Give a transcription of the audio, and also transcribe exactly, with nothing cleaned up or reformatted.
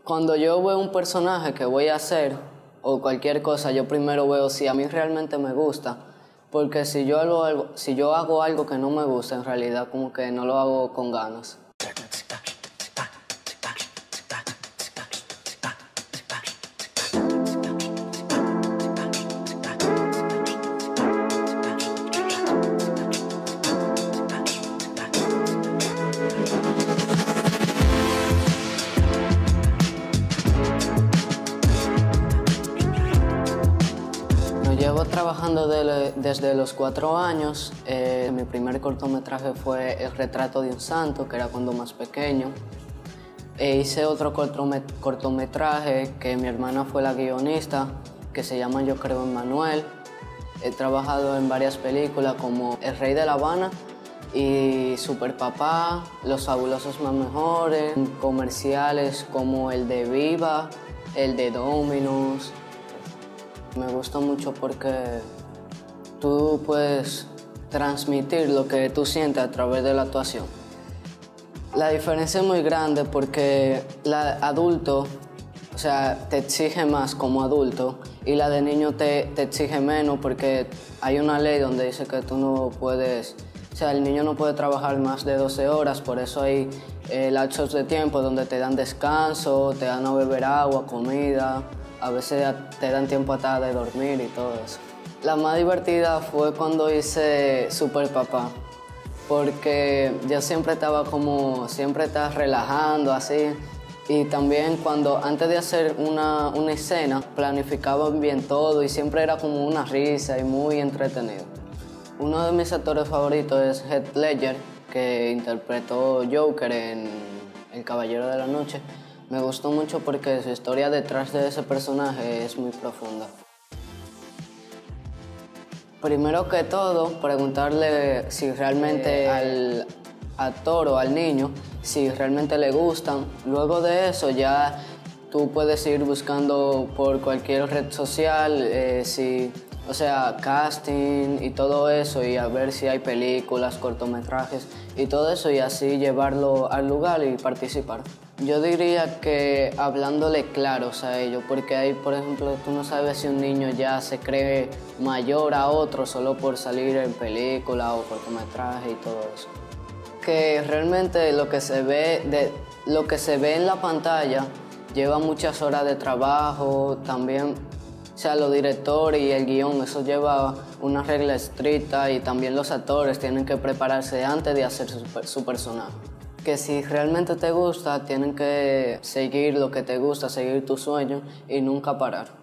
Cuando yo veo un personaje que voy a hacer o cualquier cosa, yo primero veo si a mí realmente me gusta, porque si yo hago algo, si yo hago algo que no me gusta, en realidad como que no lo hago con ganas. Llevo trabajando de, desde los cuatro años. Eh, mi primer cortometraje fue El retrato de un santo, que era cuando más pequeño. E hice otro cortometraje que mi hermana fue la guionista, que se llama Yo creo en Manuel. He trabajado en varias películas como El Rey de La Habana y Super Papá, Los Fabulosos Más Mejores, comerciales como el de Viva, el de Domino's. Me gusta mucho porque tú puedes transmitir lo que tú sientes a través de la actuación. La diferencia es muy grande porque la adulto, o sea, te exige más como adulto y la de niño te, te exige menos porque hay una ley donde dice que tú no puedes, o sea, el niño no puede trabajar más de doce horas, por eso hay eh, lapsos de tiempo donde te dan descanso, te dan a beber agua, comida. A veces te dan tiempo hasta de dormir y todo eso. La más divertida fue cuando hice Super Papá, porque yo siempre estaba como, siempre estaba relajando así. Y también cuando antes de hacer una, una escena, planificaba bien todo y siempre era como una risa y muy entretenido. Uno de mis actores favoritos es Heath Ledger, que interpretó Joker en El Caballero de la Noche. Me gustó mucho porque su historia detrás de ese personaje es muy profunda. Primero que todo, preguntarle si realmente al actor o al niño, si realmente le gustan. Luego de eso ya tú puedes ir buscando por cualquier red social, eh, si, o sea, casting y todo eso, y a ver si hay películas, cortometrajes y todo eso, y así llevarlo al lugar y participar. Yo diría que hablándole claros a ellos, porque ahí, por ejemplo, tú no sabes si un niño ya se cree mayor a otro solo por salir en película o cortometraje y todo eso. Que realmente lo que se ve, de, lo que se ve en la pantalla lleva muchas horas de trabajo, también, o sea, los directores y el guión, eso lleva una regla estricta y también los actores tienen que prepararse antes de hacer su, su personaje. Que si realmente te gusta, tienen que seguir lo que te gusta, seguir tus sueños y nunca parar.